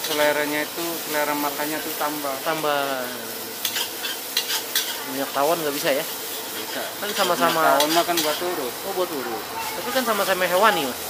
seleranya itu selera makannya tuh tambah. Minyak tawon nggak bisa ya? Bisa. Kan sama-sama. Minyak tawon makan buat urut. Oh, buat urut. Tapi kan sama-sama hewani, Mas.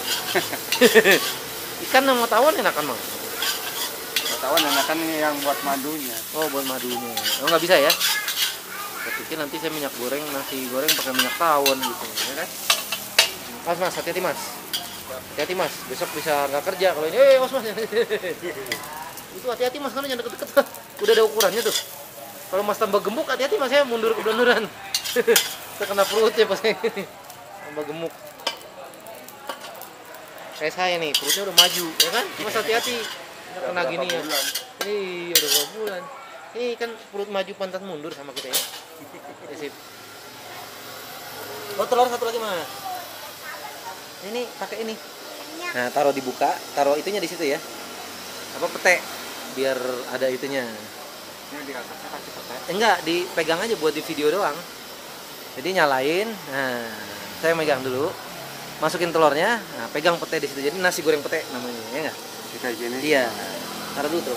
Ikan sama tawon enakan, Mang. Buat tawon enakan yang buat madunya. Oh, buat madunya. Oh, nggak bisa ya? Saya pikir nanti saya minyak goreng, nasi goreng pakai minyak tawon gitu, ya kan? Mas, hati-hati Mas. Hati-hati Mas, besok bisa nggak kerja kalau ini. Mas. Itu hati-hati Mas, kalau jangan deket-deket. Udah ada ukurannya tuh. Kalau Mas tambah gemuk, hati-hati Mas, saya mundur kebenaran. Terkena perutnya pas kayak gini. Tambah gemuk. Kayak saya nih, perutnya udah maju, ya kan? Mas hati-hati. Kena gini ya. Ini udah berapa bulan. Ini kan perut maju pantat mundur sama kita ya. Ya sip. Oh, telur satu lagi Mas. Ini pakai ini. Nah, taruh dibuka, taruh itunya di situ ya. Apa pete biar ada itunya. Ini di atasnya kasih pete. Enggak, dipegang aja buat di video doang. Jadi nyalain. Nah, saya megang dulu. Masukin telurnya. Nah, pegang pete di situ. Jadi nasi goreng pete namanya, ya enggak? Kayak gini. Iya. Taruh dulu tuh.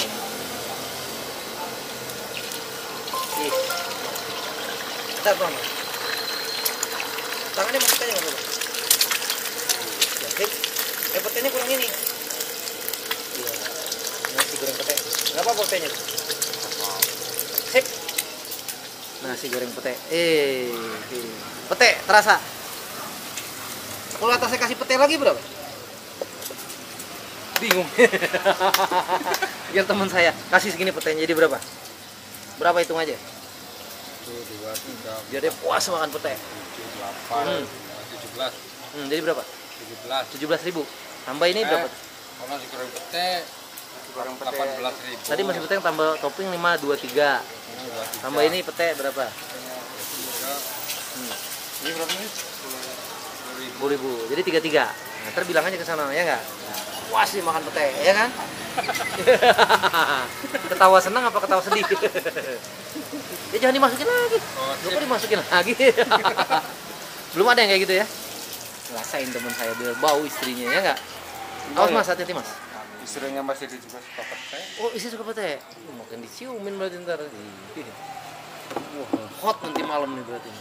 Ih. Bentar, Bang. Tangannya masuk aja enggak apa-apa. Ya, petenya kurang ini. Iya. Nasi goreng pete. Enggak apa-apa petenya. Sip. Nasi goreng pete. Pete terasa. Kalau atasnya kasih pete lagi berapa? Bingung. Biar teman saya kasih segini petenya jadi berapa? Berapa hitung aja? 1, 2, 3, Biar dia puas makan pete. 7, 8, 17. Jadi berapa? 17.000. Tambah ini berapa? Kalau nasi goreng pete 18.000. Tadi masih pete yang tambah topping 5, 2, 3. Tambah ini pete berapa? Ini berapa nih? 10.000. Jadi 33. Nah, ntar bilang aja ke sana ya enggak? Puas sih makan pete, ya kan? Ketawa senang apa ketawa sedih? Ya jangan dimasukin lagi. Lupa dimasukin lagi. Belum ada yang kayak gitu ya? Rasain teman saya biar bau istrinya ya enggak? Awas Mas, hati-hati Mas. Istrinya masih juga suka pete. Oh, istri suka pete. Makan diciumin berarti ntar. Wah, hot nanti malam nih berarti.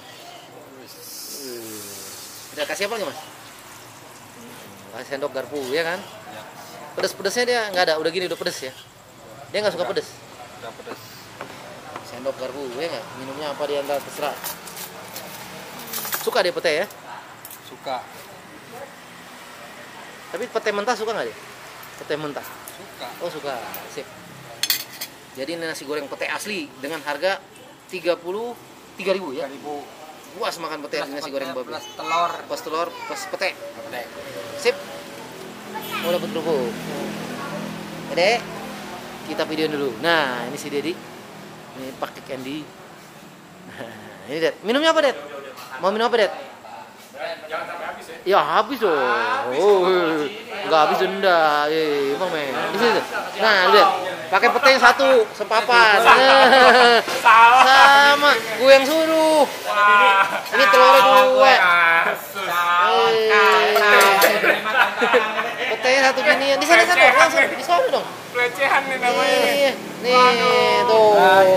Udah kasih apa lagi Mas? Kasih sendok garpu ya kan? Ya. Pedes-pedesnya dia nggak ada, udah gini udah pedes ya. Dia nggak suka pedes. Udah pedes. Sendok garpu ya nggak? Minumnya apa dia ntar terserah. Suka dia pete ya? Suka. Tapi pete mentah suka nggak dia? Pete mentah? Suka. Oh suka, sip. Jadi ini nasi goreng pete asli dengan harga 33.000 ya? 3.000. Puas makan pete nasi goreng babi. Plus telur. Plus pete. Pete. Sip. Mau dapat kerupuk. Dek, kita videoin dulu. Nah, ini si Dedi. Ini pakai candy. Nah, ini Det. Minumnya apa Det? Mau minum apa Det? Jangan sampai habis ya. Ya habis dong. Oh, nggak habis denda. Emang men. Di sini. Nah, lihat. Pakai pete yang satu sepapan. Sama. Gue yang suruh. Ini telurnya dua. Petenya satu ginian. Di sana langsung. Di sana dong. Pelecehan nih namanya. Nih, tuh.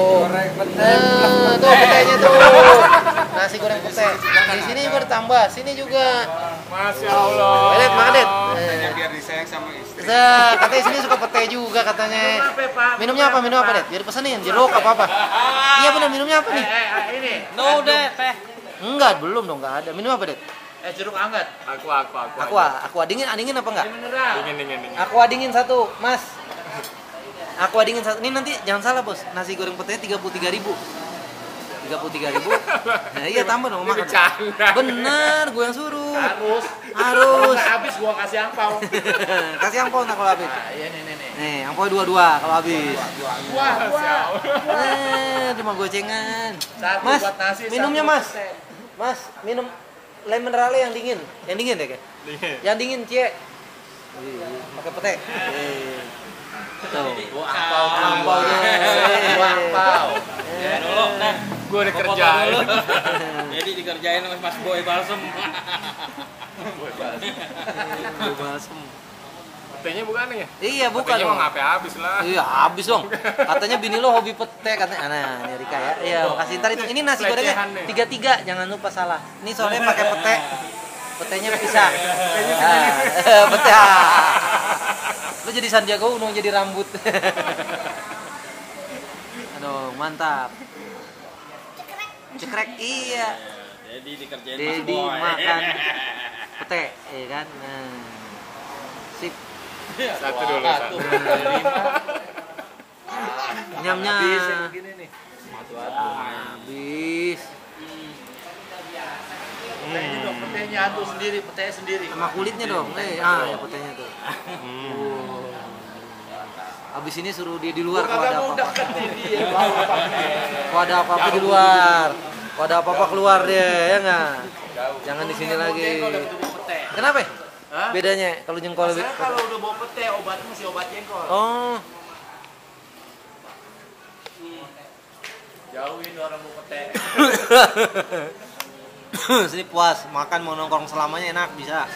Tuh petenya tuh. Nasi goreng pete. Di sini bertambah, sini juga. Masya Allah. Lihat, makan Det. Biar disayang sama istri. Katanya sini suka pete juga katanya. Minumnya apa? Minum apa Det? Biar pesenin jeruk apa? Iya benar, minumnya apa nih? Ini. No deh, teh. Enggak, belum dong, enggak ada. Minum apa Det? Jeruk hangat. Aqua dingin apa enggak? Mineral. Dingin. Aqua dingin satu, Mas. Aqua dingin satu. Ini nanti jangan salah, Bos. Nasi goreng petenya 33.000. 33.000. Nah, iya tambah dong makan. Bercanda. Bener, gue yang suruh. Harus. Harus. Habis gua kasih angpau. Kasih angpau nah kalau habis. Nah, iya nih. Nih, angpau 2 kalau habis. Wah, Masya Allah. Cuma gocengan. Satu Mas, buat nasi, minumnya satu Mas. buat teh. Mas, minum lemon rale yang dingin. Yang dingin deh, kayak. Yang dingin, Cie. Pakai pete. Tuh. Gua angpau dulu. Angpau dulu. Gua angpau. Ya dulu, teh. Gua udah kerjain. Jadi dikerjain sama Mas Boy Balsem. Balsem. Petenya bukan ya? Iya, bukan Petenya dong. mah ngapain habis lah. Iya, habis dong. Katanya bini lo hobi pete katanya. Nah, ini Rika ya. Iya, makasih. Ntar itu ini nasi gorengnya Pelecehan nih. 3-3, jangan lupa salah. Ini soalnya pakai pete. Petenya pisah. Pete. Lo jadi Sandiaga Uno jadi rambut. Aduh, mantap. Cekrek, iya. Jadi dikerjain Mas Dedi Boy. makan pete, iya kan? Nah. Sip. Satu dulu. Satu. Nyamnya. Begini nih. Habis. Petenya dong, petenya atuh sendiri, petenya sendiri. Sama kulitnya dong. Ya petenya tuh. Habis ini suruh dia di luar kalau ada apa-apa. Kalau ada apa-apa di luar. Kalau ada apa-apa keluar dia, ya nggak? Jangan di sini lagi. Kenapa? Hah? Bedanya kalau jengkol Biasanya kalau udah bawa pete, obatnya masih obat jengkol. Oh, Jauhin orang bawa pete. sini puas makan mau nongkrong selamanya enak bisa.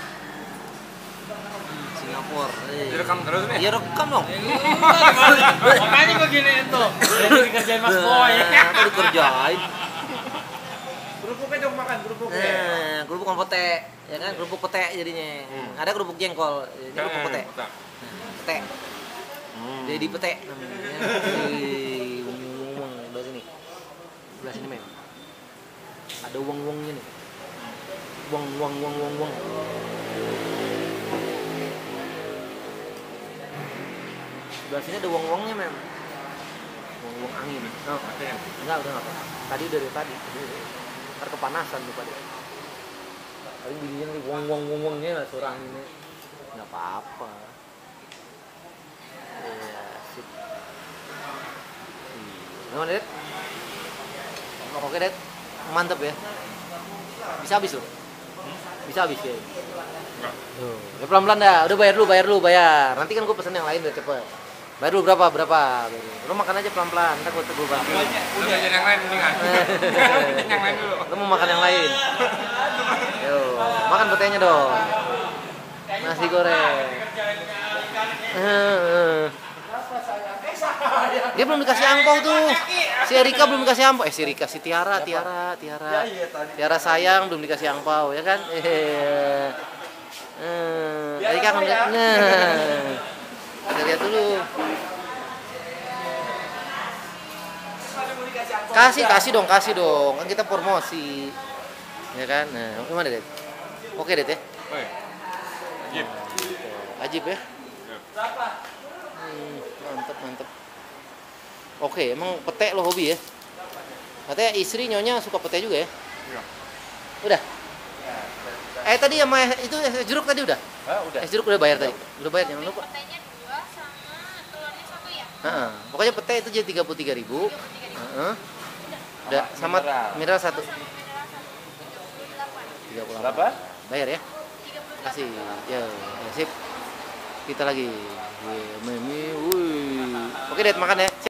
Singapura. Direkam terus nih. Iya rekam dong. Makanya gue giniin tuh. Jadi dikerjain Mas Boy. Apa dikerjain? Kerupuknya dong makan, kerupuknya. Nah, kerupuk sama pete, ya kan? Kerupuk pete jadinya. Ada kerupuk jengkol, ini kerupuk pete. Pete. Jadi pete namanya. Wih, wong sebelah sini. Sebelah sini mem. Ada wong-wongnya nih. Wong. Sebelah sini ada wong-wongnya mem. Wong angin. Oh, enggak udah nggak apa. Tadi dari tadi. Ntar kepanasan tuh pada. Paling bunyinya nih wong-wongnya lah suara anginnya. Nggak apa-apa. Iya, sip. Gimana, Det? Oke, Det. Mantep ya. Bisa habis loh. Bisa habis ya. Tuh, ya pelan-pelan dah. Udah bayar dulu. Nanti kan gue pesen yang lain biar cepet. Bayar dulu berapa? Lo makan aja pelan-pelan. Ntar gue bantu. Udah jadi yang lain mendingan. Yang lain dulu. Lo mau makan yang lain? Yo, makan petenya dong. Nasi goreng. Dia belum dikasih angpau tuh. Si Erika belum dikasih angpau. Si Tiara sayang belum dikasih angpau ya kan? Erika kan kita lihat dulu. Kasih dong. Kan kita promosi. Ya kan? Nah, gimana, Det? Oke, Det ya? Oi. Ajib. Ajib ya? Mantep. Oke, emang pete lo hobi ya? Katanya istri nyonya suka pete juga ya? Iya. Udah? Tadi sama itu es jeruk tadi udah? Udah. Es jeruk udah bayar tadi? Udah bayar, jangan lupa. Petenya 2 sama telurnya 1 ya? Pokoknya pete itu jadi 33.000. Udah sama mineral 1. 38. Berapa? Bayar ya? Kasih. Ya, sip. Kita lagi. Oke, Det makan ya.